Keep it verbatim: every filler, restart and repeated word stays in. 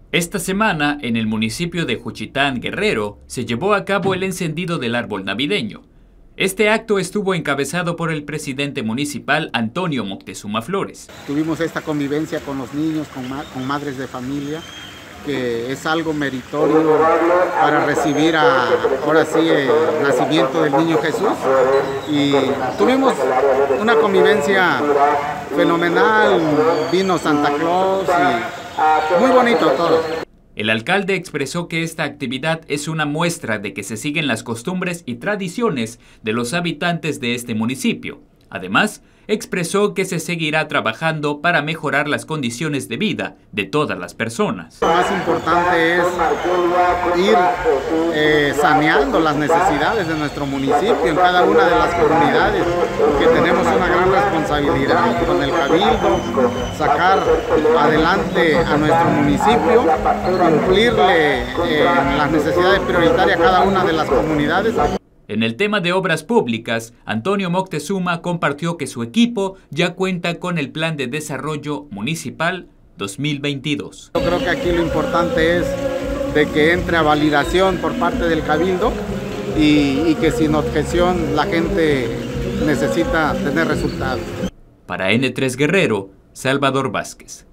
Esta semana, en el municipio de Juchitán, Guerrero, se llevó a cabo el encendido del árbol navideño. Este acto estuvo encabezado por el presidente municipal Antonio Moctezuma Flores. Tuvimos esta convivencia con los niños, con, ma con madres de familia, que es algo meritorio para recibir a, ahora sí, el nacimiento del niño Jesús. Y tuvimos una convivencia fenomenal, vino Santa Claus y muy bonito todo. El alcalde expresó que esta actividad es una muestra de que se siguen las costumbres y tradiciones de los habitantes de este municipio. Además, expresó que se seguirá trabajando para mejorar las condiciones de vida de todas las personas. Lo más importante es ir eh, saneando las necesidades de nuestro municipio en cada una de las comunidades, que tenemos una gran responsabilidad con el Cabildo, sacar adelante a nuestro municipio, cumplirle eh, las necesidades prioritarias a cada una de las comunidades. En el tema de obras públicas, Antonio Moctezuma compartió que su equipo ya cuenta con el Plan de Desarrollo Municipal dos mil veintidós. Yo creo que aquí lo importante es de que entre a validación por parte del Cabildo y, y que sin objeción la gente necesita tener resultados. Para N tres Guerrero, Salvador Vázquez.